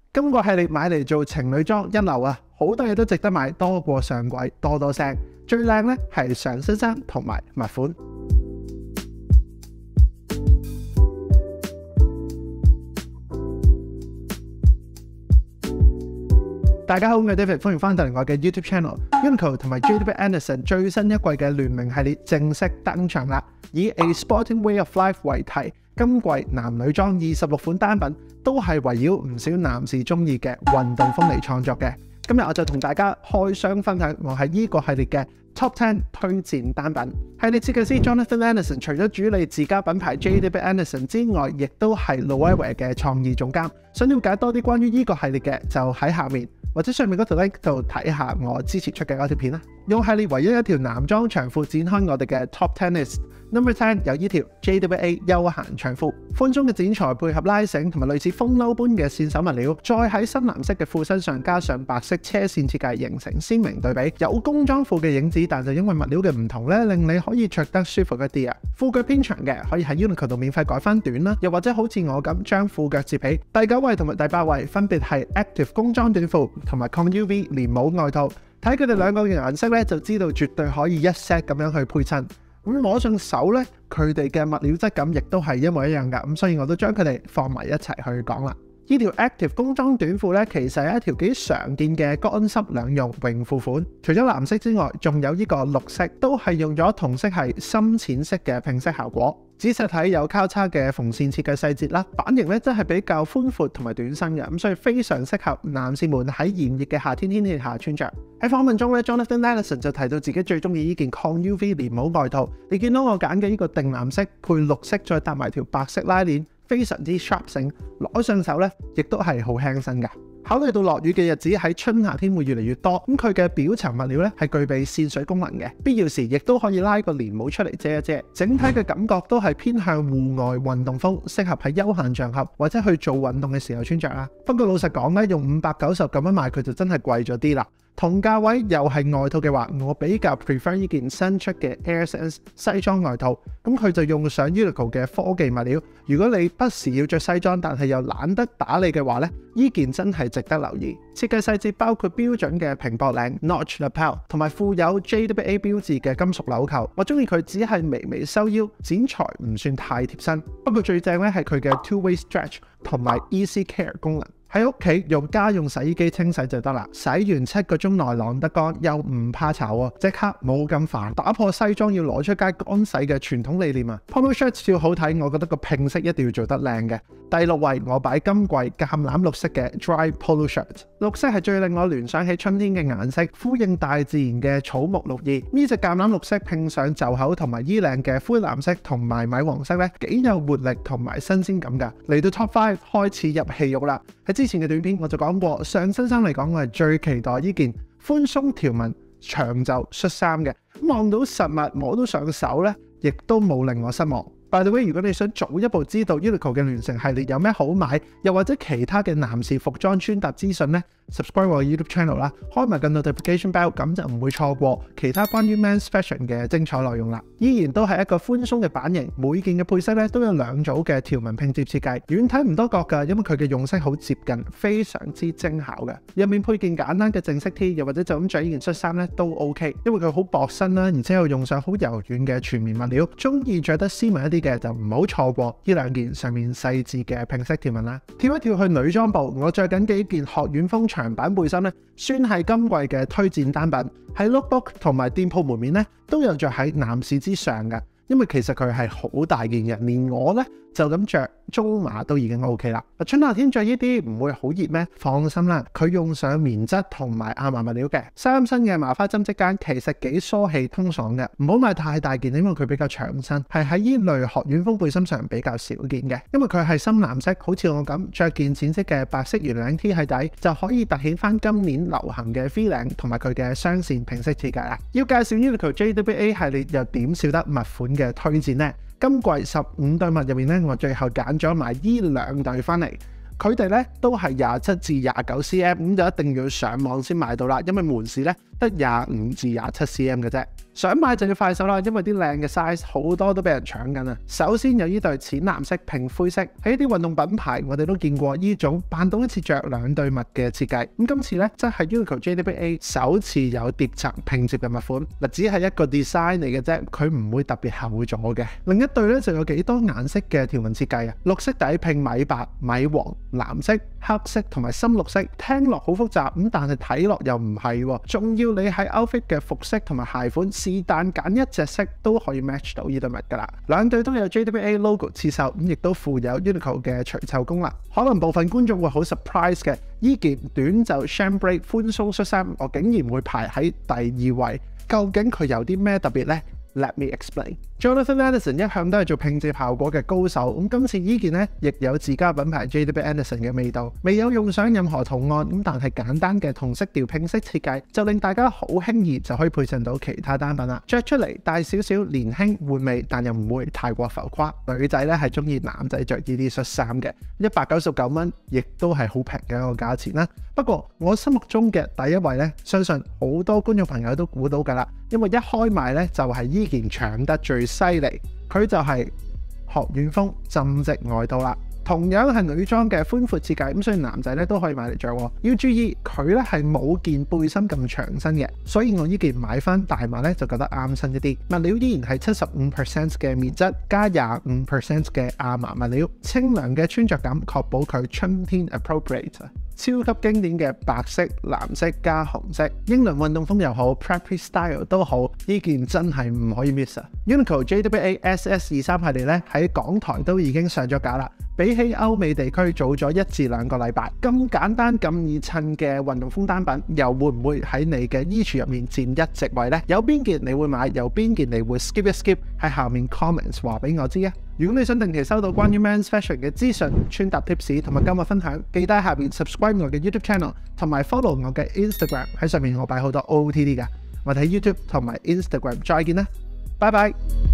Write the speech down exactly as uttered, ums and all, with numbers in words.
今個系列買嚟做情侶裝一流啊，好多嘢都值得買，多過上季多多聲。最靚呢係上身衫同埋襪款。大家好，我係 David， 歡迎翻到嚟我嘅 YouTube channel。Uniqlo 同埋 J W Anderson 最新一季嘅聯名系列正式登場啦，以 A Sporting Way of Life 為題，今季男女裝二十六款單品都係圍繞唔少男士中意嘅運動風嚟創作嘅。今日我就同大家開箱分享我喺呢個系列嘅 Top 十推薦單品。系列設計師 Jonathan Anderson 除咗主理自家品牌 J W Anderson 之外，亦都係 Loewe 嘅創意總監。想了解多啲關於呢個系列嘅，就喺下面或者上面嗰條 link 度睇下我之前出嘅嗰條片啦。用系列唯一一條男裝長褲展開我哋嘅 Top 十 list。Number 十有呢條 J W A 休閒長褲，寬鬆嘅剪裁配合拉繩同埋類似風褸般嘅線手物料，再喺深藍色嘅褲身上加上白色車線設計，形成鮮明對比。有工裝褲嘅影子，但就因為物料嘅唔同咧，令你可以着得舒服一啲啊。褲腳偏長嘅可以喺 Uniqlo 度免費改翻短啦，又或者好似我咁將褲腳摺起。第九位同埋第八位分別係 Active 工裝短褲同埋抗 U V 連帽外套。睇佢哋兩個嘅顏色咧，就知道絕對可以一 set 咁樣去配襯。咁攞上手咧，佢哋嘅物料質感亦都係一模一樣㗎，咁所以我都將佢哋放埋一齊去講啦。呢條 Active 工裝短褲咧，其實係一條幾常見嘅乾濕兩用泳褲款。除咗藍色之外，仲有呢個綠色，都係用咗同色系深淺色嘅拼色效果。仔細睇有交叉嘅縫線設計細節啦，版型咧真係比較寬闊同埋短身嘅，咁所以非常適合男士們喺炎熱嘅夏天天氣下穿着。喺訪問中咧 ，Jonathan Anderson 就提到自己最中意呢件抗 U V 連帽外套。你見到我揀嘅呢個定藍色配綠色，再搭埋條白色拉鏈，非常之 sharp 性，攞上手咧亦都係好輕身㗎。考慮到落雨嘅日子喺春夏天會越嚟越多，咁佢嘅表層物料咧係具備線水功能嘅，必要時亦都可以拉個連帽出嚟遮一遮。整體嘅感覺都係偏向戶外運動風，適合喺休閒場合或者去做運動嘅時候穿着啦。不過老實講咧，用五百九十咁樣買佢就真係貴咗啲啦。同價位又係外套嘅話，我比較 prefer 呢件新出嘅 Air Sense 西裝外套，咁佢就用上 Uniqlo 嘅科技物料。如果你不時要着西裝，但係又懶得打理嘅話咧，呢件真係值得留意。設計細節包括標準嘅平膊領 Notch lapel 同埋附有 J W A 標誌嘅金屬紐扣。我中意佢只係微微收腰，剪裁唔算太貼身。不過最正咧係佢嘅 two way stretch 同埋 easy care 功能。喺屋企用家用洗衣機清洗就得啦，洗完七個鐘內晾得乾，又唔怕炒喎，即刻冇咁煩，打破西裝要攞出街乾洗嘅傳統理念啊 ！Polo shirt 要好睇，我覺得個拼色一定要做得靚嘅。第六位我擺今季橄欖綠色嘅 Dry Polo shirt， 綠色係最令我聯想起春天嘅顏色，呼應大自然嘅草木綠意。呢隻橄欖綠色拼上袖口同埋衣領嘅灰藍色同埋米黃色咧，幾有活力同埋新鮮感㗎。嚟到 Top 五開始入戲肉啦。喺之前嘅短片我就講過，上身衫嚟講我係最期待呢件寬鬆條紋長袖恤衫嘅。望到實物摸到上手咧，亦都冇令我失望。By the way， 如果你想早一步知道 Uniqlo 嘅聯成系列有咩好買，又或者其他嘅男士服裝穿搭資訊呢， subscribe 我 YouTube channel 啦，開埋個 notification bell， 咁就唔會錯過其他關於 men's fashion 嘅精彩內容啦。依然都係一個寬鬆嘅版型，每件嘅配色咧都有兩組嘅條紋拼接設計，遠睇唔多覺㗎，因為佢嘅用色好接近，非常之精巧嘅。入面配件簡單嘅正式 T， 又或者就咁着呢件恤衫咧都 OK， 因為佢好薄身啦，而且又用上好柔軟嘅全棉物料，中意着得斯文一啲嘅就唔好錯過呢兩件上面細緻嘅拼色條紋啦。跳一跳去女裝部，我着緊幾件學院風長版背心咧，算係今季嘅推薦單品。喺 lookbook 同埋店鋪門面咧都有着喺男士之上嘅，因為其實佢係好大件嘅，連我咧就咁着中碼都已經 OK 啦。春夏天着呢啲唔會好熱咩？放心啦，佢用上棉質同埋亞麻物料嘅，三身嘅麻花針織間其實幾疏氣通爽嘅。唔好買太大件，因為佢比較長身，係喺呢類學院風背心上比較少見嘅。因為佢係深藍色，好似我咁着件淺色嘅白色圓領 T 喺底，就可以凸顯翻今年流行嘅 V 領同埋佢嘅雙線拼色設計啦。要介紹 Uniqlo J W A 系列，又點少得襪款嘅推薦呢？今季十五對襪入面咧，我最後揀咗埋依兩對翻嚟。佢哋咧都係廿七至廿九 cm， 咁就一定要上網先買到啦，因為門市咧得廿五至廿七 cm 嘅啫。想買就要快手啦，因為啲靚嘅 size 好多都俾人搶緊啊！首先有呢對淺藍色拼灰色，喺啲運動品牌我哋都見過呢種扮到好似着兩對襪嘅設計。咁今次咧，即係 Uniqlo J W A 首次有疊層拼接嘅襪款。嗱，只係一個 design 嚟嘅啫，佢唔會特別厚咗嘅。另一對咧就有幾多顏色嘅條紋設計啊，綠色底拼米白、米黃、藍色、黑色同埋深綠色，聽落好複雜咁，但係睇落又唔係喎。仲要你喺 outfit 嘅服飾同埋鞋款，是但揀一隻色都可以 match 到呢對襪噶啦。兩對都有 J W A logo 刺繡，咁亦都附有 Uniqlo 嘅除臭功能。可能部分觀眾會好 surprise 嘅，呢件短袖 chambray 寬鬆恤衫，我竟然會排喺第二位。究竟佢有啲咩特別呢？ Let me explain. Jonathan Anderson 一向都係做拼接效果嘅高手，咁今次呢件呢亦有自家品牌 J W Anderson 嘅味道，未有用上任何圖案，咁但係簡單嘅同色調拼色設計，就令大家好輕易就可以配襯到其他單品啦。着出嚟帶少少年輕玩味，但又唔會太過浮誇。女仔咧係中意男仔着呢啲恤衫嘅，一百九十九蚊，亦都係好平嘅一個價錢啦。不過我心目中嘅第一位咧，相信好多觀眾朋友都估到㗎啦，因為一開賣咧就係呢件搶得最犀利，佢就係學院風針織外套啦。同樣係女裝嘅寬闊設計，咁所以男仔咧都可以買嚟着。要注意佢咧係冇件背心咁長身嘅，所以我呢件買翻大碼咧就覺得啱身一啲。物料依然係七十五 percent 嘅棉質加廿五 percent 嘅亞麻物料，清涼嘅穿着感確保佢春天 appropriate。超級經典嘅白色、藍色加紅色，英倫運動風又好 ，preppy style 都好，呢件真係唔可以 miss 啊 ！Uniqlo J W A S S 二三系列咧喺港台都已經上咗架啦，比起歐美地區早咗一至兩個禮拜。咁簡單咁易襯嘅運動風單品，又會唔會喺你嘅衣櫥入面佔一席位呢？有邊件你會買？有邊件你會 skip 一 skip？喺下面 comments 話俾我知啊！如果你想定期收到關於 men's fashion 嘅資訊、穿搭 tips 同埋今日分享，記得喺下邊 subscribe 我嘅 YouTube channel 同埋 follow 我嘅 Instagram， 喺上面我擺好多 O O T D 㗎。我哋喺 YouTube 同埋 Instagram 再見啦，拜拜。